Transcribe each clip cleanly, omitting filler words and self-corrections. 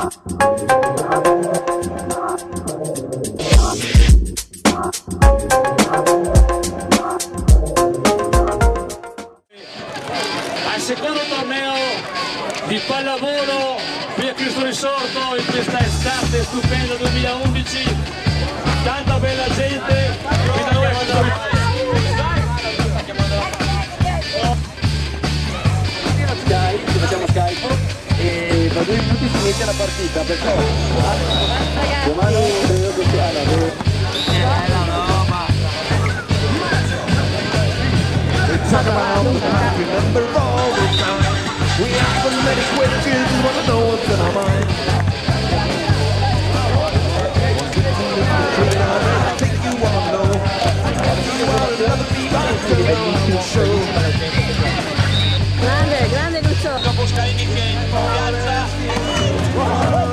Al secondo torneo di pallavolo qui a Cristo Risorto in questa estate stupenda 2011, tanta bella gente qui da noi a Cristo Risorto. Ci facciamo Skype e tra 2 minuti si inizia la partita, perciò domani credo che sia talk about remember all the time. We have many questions, wanna know what's in our mind. I think you wanna know. You want another people to show. Grande, grande Lucio. Dopo Scalini che in piazza.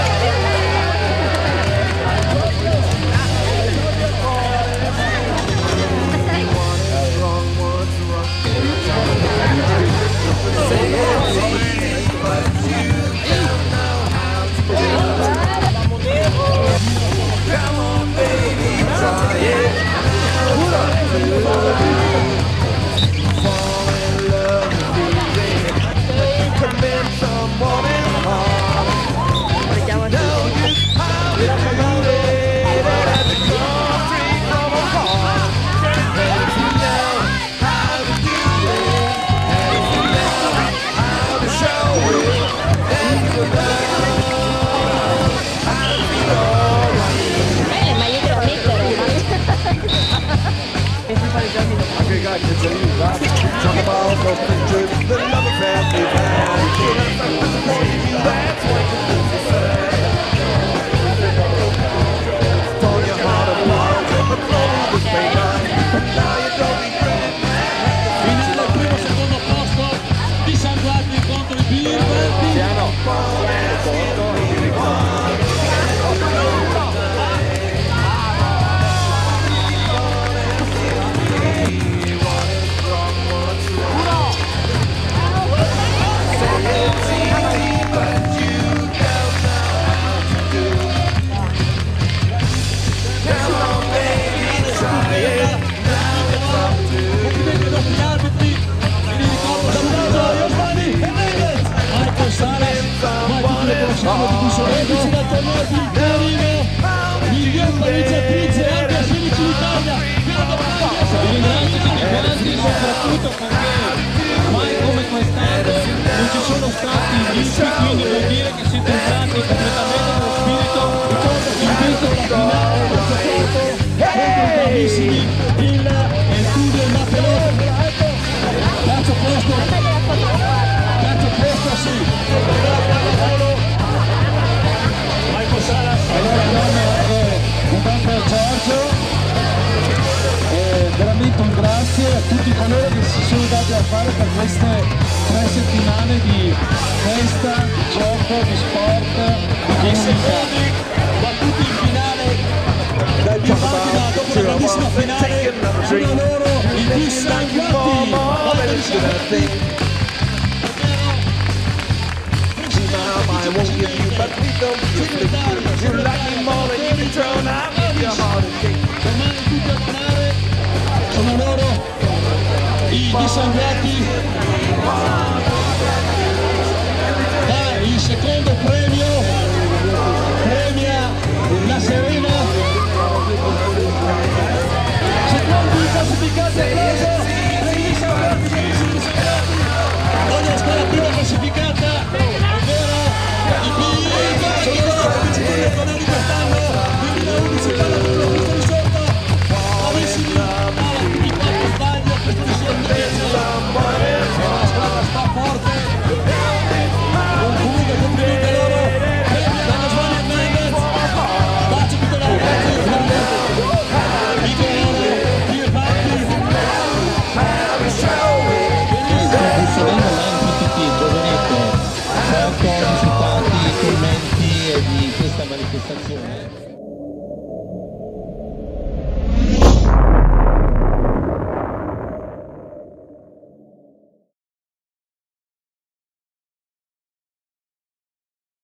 Talk about those pictures, the love affair we've had. That's what you said. Tore your heart apart, but through the same line. Now you don't regret. Finale al primo secondo posto di San Guardi contro i Birberti. Miglior pareggiatrice anche a 16 d'Italia, soprattutto perché mai come quest'anno non ci sono stati vinti, quindi vuol dire che siete entrati completamente nello spirito invito alla finale contro i bravissimi il Studio e Mapelone. Calcio posto sì. Giorgio, veramente un grazie a tutti coloro che si sono dati a fare per queste 3 settimane di festa, di gioco, di sport, di secondi battuti in finale di Padova dopo la grandissima finale sono loro i dissanguati. I won't give you, but we don't give you. You like me more than you can turn out with your heart and cake. Domani tutti a ballare, sono loro i dissanguati. Il secondo premio premia la Serena. Secondi classificati, applauso per i dissanguati. Voglio stare la prima classificata, ovvero i Birberti, sono loro i vincitori del torneo di quest'anno 2011 per la Cristo Risorto. Bravissimi, i 4 sbagli a Cristo Risorto invece la squadra sta forte. Comunque complimenti a loro, premia Giovanni Hernandez, bacio tutte le ragazze, dico loro, Birberti. giovanette, foto, risultati, commenti di questa manifestazione.